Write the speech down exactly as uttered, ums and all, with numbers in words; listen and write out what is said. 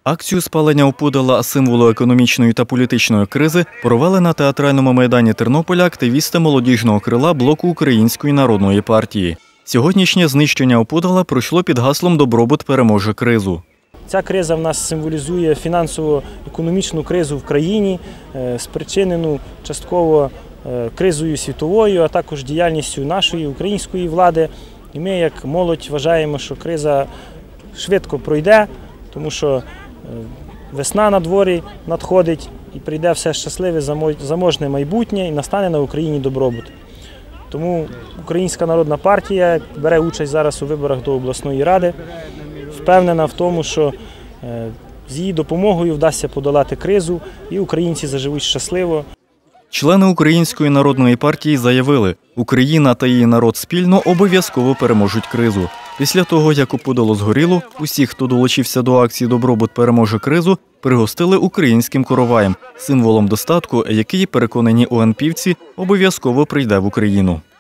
Акцію спалення опудала, символу економічної та політичної кризи, провели на театральному майдані Тернополя активісти молодіжного крила блоку Української народної партії. Сьогоднішнє знищення опудала пройшло під гаслом «Добробут переможе кризу». Ця криза в нас символізує фінансово-економічну кризу в країні, спричинену частково кризою світовою, а також діяльністю нашої української влади. І ми, як молодь, вважаємо, що криза швидко пройде, тому що весна на дворі надходить і прийде все щасливе, заможне майбутнє і настане на Україні добробут. Тому Українська народна партія бере участь зараз у виборах до обласної ради, впевнена в тому, що з її допомогою вдасться подолати кризу і українці заживуть щасливо. Члени Української народної партії заявили, Україна та її народ спільно обов'язково переможуть кризу. Після того, як опудало згоріло, усі, хто долучився до акції «Добробут переможе кризу», пригостили українським короваєм – символом достатку, який, переконані ОНПівці, обов'язково прийде в Україну.